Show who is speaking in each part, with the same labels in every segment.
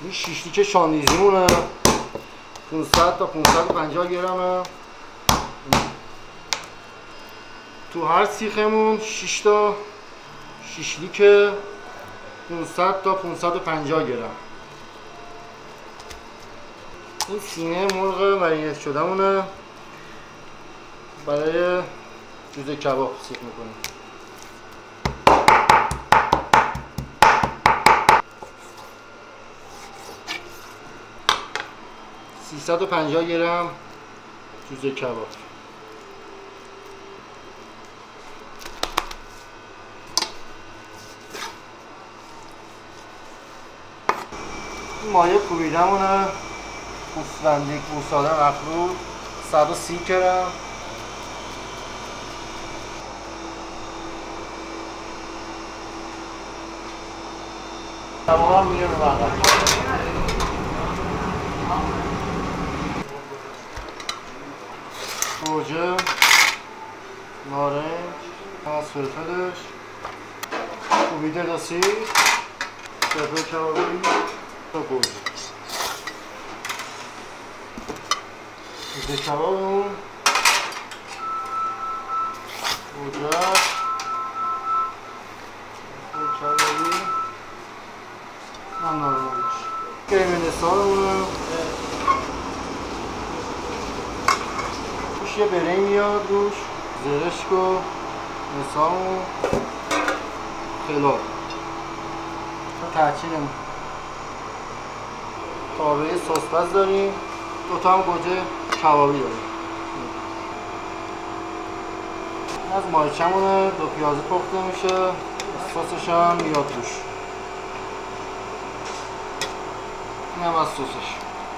Speaker 1: این شیشلیک شاندیزیمونه 500 تا 550 گرمه. تو هر سیخمون 6 تا شیشلیک 500 تا 550 گرم. این سینه مرغ مرینت شدهمونه برای جوجه کباب سیخ میکنیم. - 350 گرم جوجه کباب. این مایه کوبیدمونه گوساله مفروم 130 گرم. تمام میره رو بغل. گوجه، نارنج، از فلفلش، کوبیده تا سیخ، فلفل کبابی تا گوجه. جوجه کبابمون، گوجه، فلفل کبابی، نارنج. کرمنسارمونه توش یه بره میاد روش، زرشک و نسام و خلال. تحچینمون تابه سس‌پز داریم، دوتا هم گوجه کبابی داریم. این از مایچمونه، 2 پیازه پخته میشه، سسش هم میاد روش. این هم از سسش.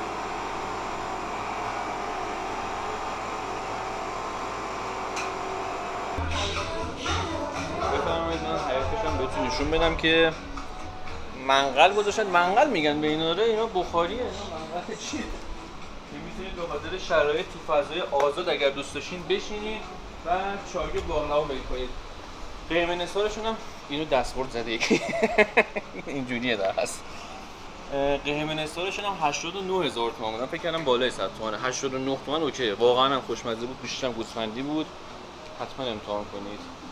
Speaker 2: بفرمایید من حقیقتش هم بهتون نشون بدم که منقل گذاشتن. منقل میگن به اینا، اینا بخاریه. اینا منقل چیه؟ میتونید به خاطر شرایط تو فضای آزاد اگر دوست داشتین بشینید و چای باقلوا بکنید. قیمه نثارشون هم اینو دستورد زده یکی اینجوریه در هست. قیمه نثارشون هم 89000 تومان. من فکر کردم بالای 100 تومانه. 89 تومن اوکی. واقعا هم خوشمزه بود. بیشترم گوسفندی بود. حتما امتحان کنید.